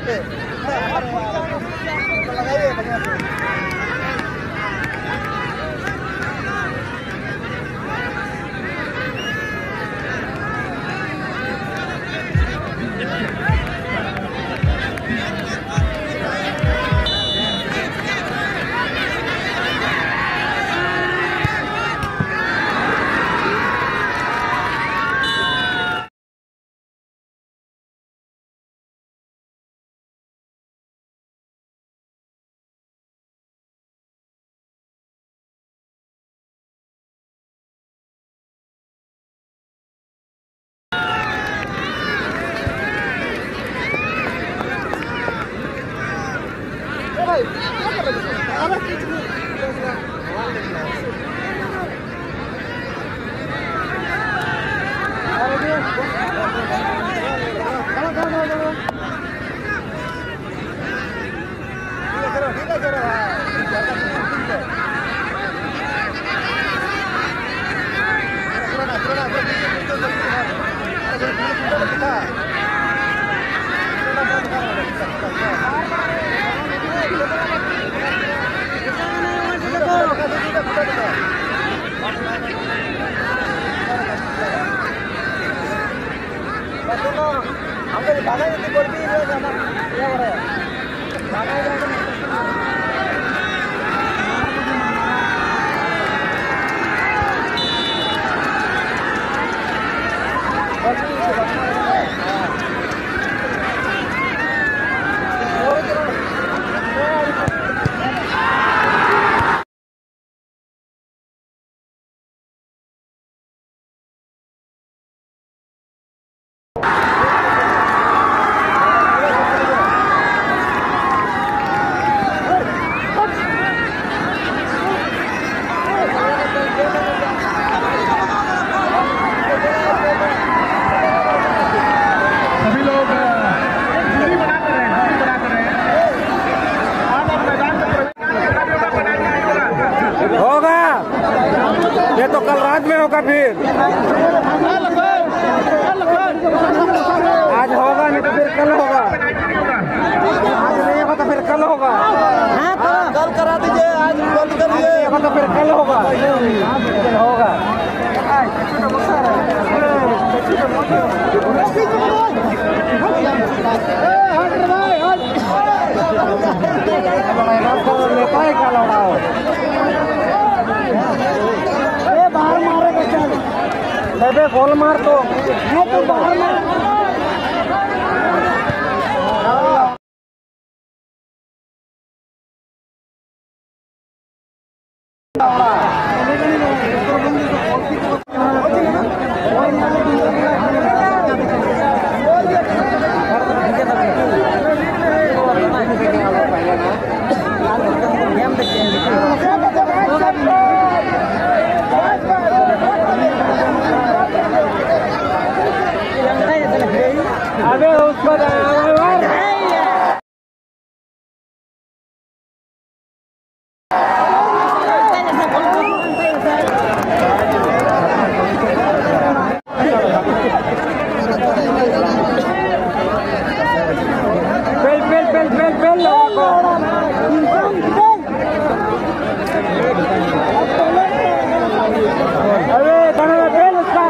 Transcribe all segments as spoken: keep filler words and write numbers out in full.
पे लगाइए बढ़िया से। ये तो कल रात में होगा, फिर आज होगा नहीं तो फिर कल होगा, आज नहीं होगा तो फिर कल होगा। कल करा दीजिए, आज बंद करिए, तो फिर कल होगा होगा। लेता है क्या लौड़ा बाहर मारे बच्चा गोल मार तो बाहर मार। अबे उसको बेल बेल बेल बेल बेल लगा अरे बना बेल उसका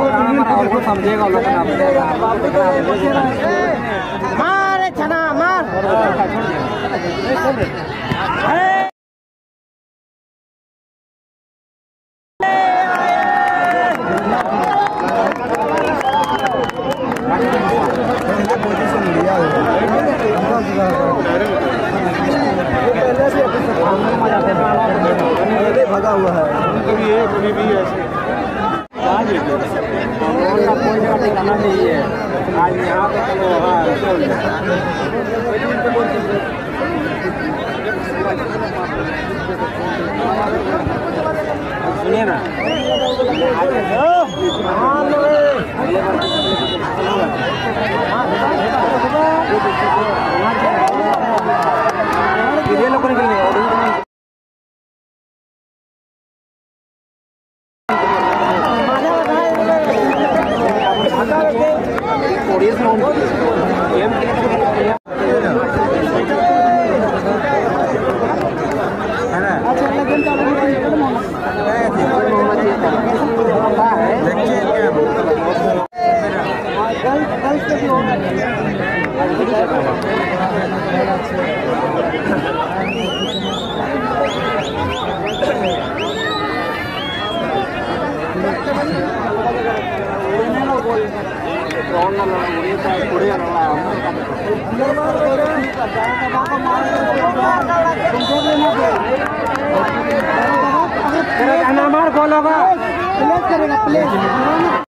समझेगा मार छना मार भगा हुआ है कभी है कभी भी ऐसे कोई जगह ठिकाना नहीं है आज यहाँ पे चलो सुनिए ना ये लोग निकल गए मार बोलोगा प्लेस करेगा प्लेस